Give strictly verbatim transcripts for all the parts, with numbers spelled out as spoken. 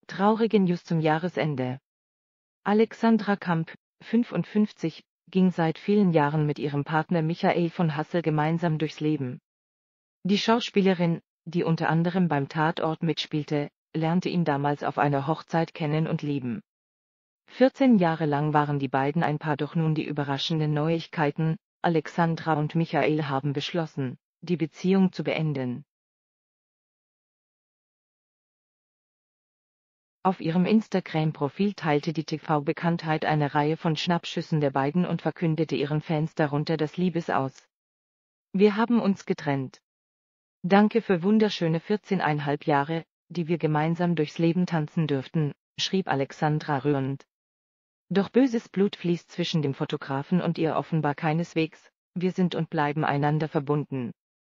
Traurige News zum Jahresende. Alexandra Kamp, fünfundfünfzig, ging seit vielen Jahren mit ihrem Partner Michael von Hassel gemeinsam durchs Leben. Die Schauspielerin, die unter anderem beim Tatort mitspielte, lernte ihn damals auf einer Hochzeit kennen und lieben. vierzehn Jahre lang waren die beiden ein Paar, doch nun die überraschenden Neuigkeiten: Alexandra und Michael haben beschlossen, die Beziehung zu beenden. Auf ihrem Instagram-Profil teilte die T V-Bekanntheit eine Reihe von Schnappschüssen der beiden und verkündete ihren Fans darunter das Liebesaus. Wir haben uns getrennt. Danke für wunderschöne vierzehneinhalb Jahre, die wir gemeinsam durchs Leben tanzen dürften, schrieb Alexandra rührend. Doch böses Blut fließt zwischen dem Fotografen und ihr offenbar keineswegs, wir sind und bleiben einander verbunden.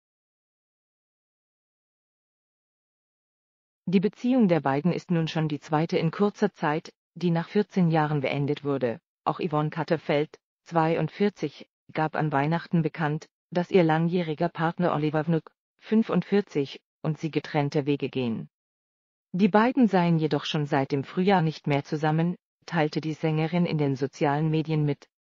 Die Beziehung der beiden ist nun schon die zweite in kurzer Zeit, die nach vierzehn Jahren beendet wurde. Auch Yvonne Katterfeld, zweiundvierzig, gab an Weihnachten bekannt, dass ihr langjähriger Partner Oliver Wnuk, fünfundvierzig, und sie getrennte Wege gehen. Die beiden seien jedoch schon seit dem Frühjahr nicht mehr zusammen, teilte die Sängerin in den sozialen Medien mit.